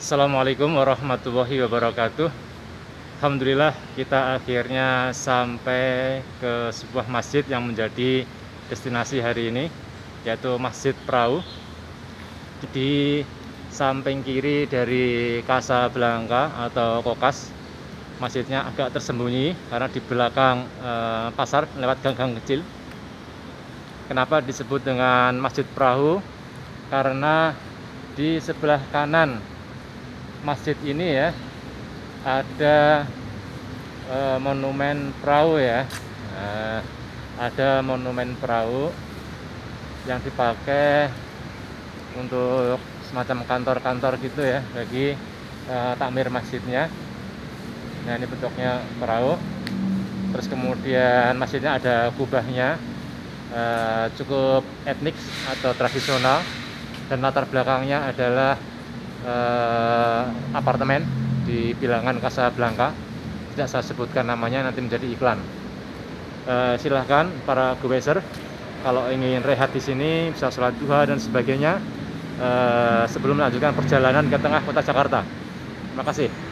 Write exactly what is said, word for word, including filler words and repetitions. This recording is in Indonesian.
Assalamualaikum warahmatullahi wabarakatuh. Alhamdulillah kita akhirnya sampai ke sebuah masjid yang menjadi destinasi hari ini, yaitu Masjid Perahu. Di samping kiri dari Casablanca atau Kokas, masjidnya agak tersembunyi karena di belakang eh, pasar lewat gang-gang kecil. Kenapa disebut dengan Masjid Perahu? Karena di sebelah kanan masjid ini ya ada e, monumen perahu ya. Nah, ada monumen perahu yang dipakai untuk semacam kantor-kantor gitu ya bagi e, takmir masjidnya. Nah, ini bentuknya perahu. Terus kemudian masjidnya ada kubahnya, e, cukup etnik atau tradisional, dan latar belakangnya adalah Uh, apartemen di bilangan Casablanca. Tidak saya sebutkan namanya, nanti menjadi iklan. Uh, silahkan para goeser kalau ingin rehat di sini, bisa sholat duha dan sebagainya uh, sebelum melanjutkan perjalanan ke tengah kota Jakarta. Terima kasih.